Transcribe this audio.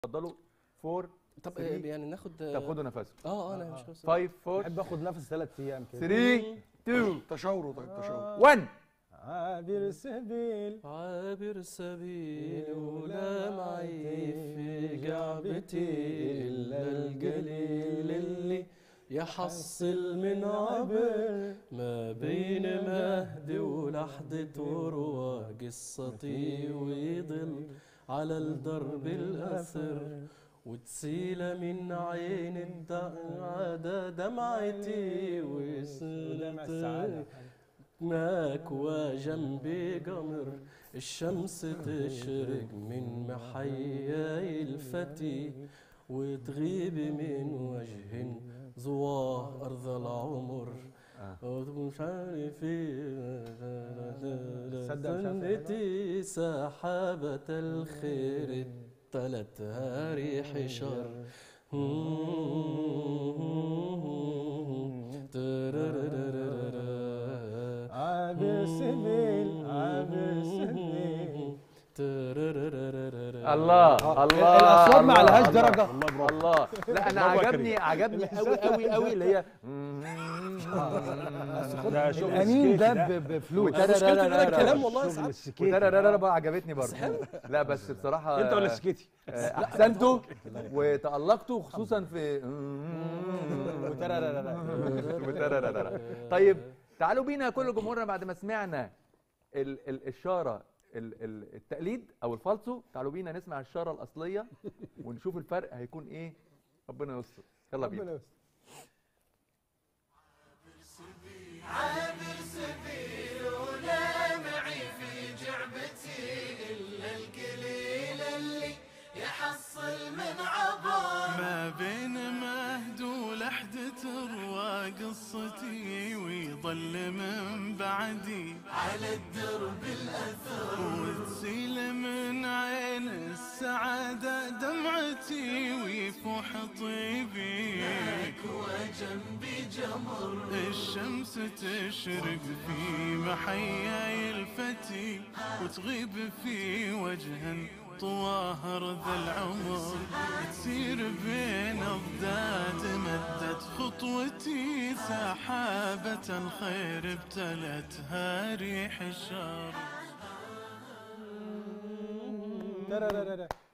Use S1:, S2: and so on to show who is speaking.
S1: اتفضلوا. 4
S2: طب
S1: 3.
S2: يعني ناخد
S1: طب خدوا نفسكم.
S2: انا مش
S1: 5 4
S3: بحب اخد نفس 3 ايام كده.
S1: 3 2
S4: تشاوروا. طيب تشاوروا.
S1: 1.
S3: عابر السبيل
S2: عابر السبيل ولا معي في جعبتي إلا القليل اللي يحصل من عبر ما بين مهد ولحد تروى قصتي ويضل على الدرب الأثر وتسيل من عين الدعادة دمعتي وسلت هناك وجنبي قمر الشمس تشرق من محياي الفتي وتغيب من وجه زواه أرض العمر مش عارف سنتي سحابة الخير تلتها ريح شر
S3: عابر السبيل عابر السبيل.
S1: الله الله
S3: الاصوات ما عليهاش درجه.
S1: الله. لا انا عجبني قوي قوي قوي اللي هي
S3: الانين ده بفلوس.
S2: مشكلته ان انا الكلام والله ساعات
S1: بقى عجبتني برضه. لا بس بصراحه
S3: انت ولا سكتي؟
S1: احسنتوا وتألقتوا خصوصا في طيب تعالوا بينا كل جمهورنا بعد ما سمعنا الاشاره التقليد او الفالسو، تعالوا بينا نسمع الشاره الاصليه ونشوف الفرق هيكون ايه. ربنا يستر. يلا بينا.
S5: عابر سبيل ولا معي في جعبتي إلا القليل اللي يحصل من عبر
S6: ما بين مهد ولحد تروى قصتي ويضل من بعدي
S5: على الدرب الأثر
S6: وتسيل من عين السعادة دمعتي ويفوح طيبي
S5: وجنبي جمر
S6: الشمس تشرق في محياي الفتي وتغيب في وجه طواه أرض العمر تسير بين أضداد مدت خطوتي سحابة الخير ابتلتها ريح الشر.